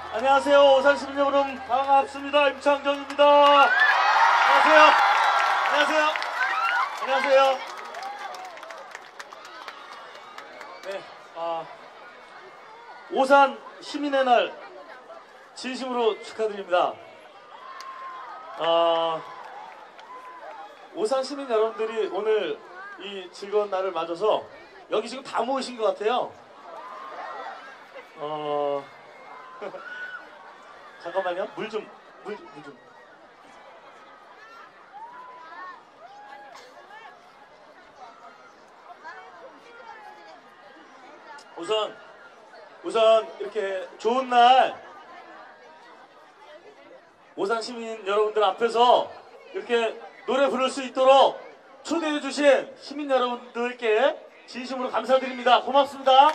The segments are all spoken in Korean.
안녕하세요. 오산 시민 여러분 반갑습니다. 임창정입니다. 안녕하세요. 안녕하세요. 안녕하세요. 네, 오산 시민의 날 진심으로 축하드립니다. 오산 시민 여러분들이 오늘 이 즐거운 날을 맞아서 여기 지금 다 모이신 것 같아요. 잠깐만요. 물 좀. 우선 이렇게 좋은 날 오산 시민 여러분들 앞에서 이렇게 노래 부를 수 있도록 초대해 주신 시민 여러분들께 진심으로 감사드립니다. 고맙습니다.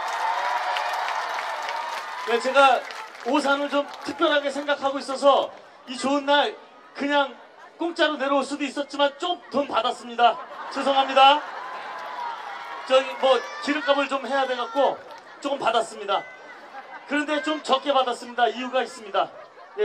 네, 제가 오산을 좀 특별하게 생각하고 있어서 이 좋은 날 그냥 공짜로 내려올 수도 있었지만 좀 돈 받았습니다. 죄송합니다. 저기 뭐 기름값을 좀 해야 돼갖고 조금 받았습니다. 그런데 좀 적게 받았습니다. 이유가 있습니다. 예,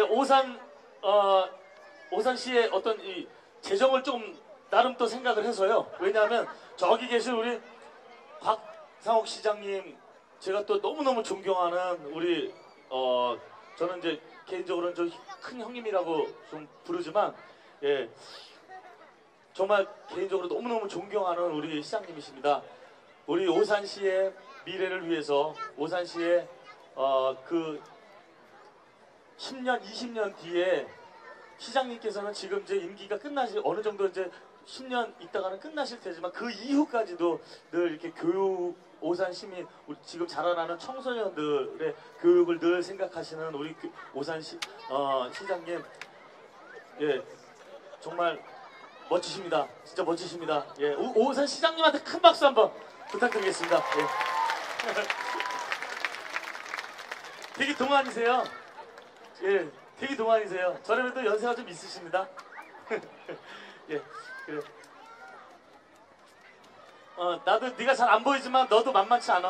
오산시의 어떤 이 재정을 조금 나름 또 생각을 해서요. 왜냐하면 저기 계신 우리 곽상옥 시장님, 제가 또 너무너무 존경하는 우리 저는 이제 개인적으로는 좀 큰 형님이라고 좀 부르지만, 예, 정말 개인적으로 너무너무 존경하는 우리 시장님이십니다. 우리 오산시의 미래를 위해서 오산시의 그 10년, 20년 뒤에 시장님께서는 지금 이제 임기가 끝나실 어느 정도 이제 10년 있다가는 끝나실 테지만 그 이후까지도 늘 이렇게 교육, 오산 시민, 우리 지금 자라나는 청소년들의 교육을 늘 생각하시는 우리 오산 시장님, 예, 정말 멋지십니다. 진짜 멋지십니다. 예, 오산 시장님한테 큰 박수 한번 부탁드리겠습니다. 예. 되게 동안이세요. 예, 되게 동안이세요. 저렴해도 연세가 좀 있으십니다. 예, 그래. 나도 네가 잘 안 보이지만 너도 만만치 않아.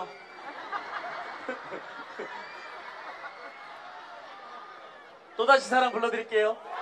또다시 사랑 불러드릴게요.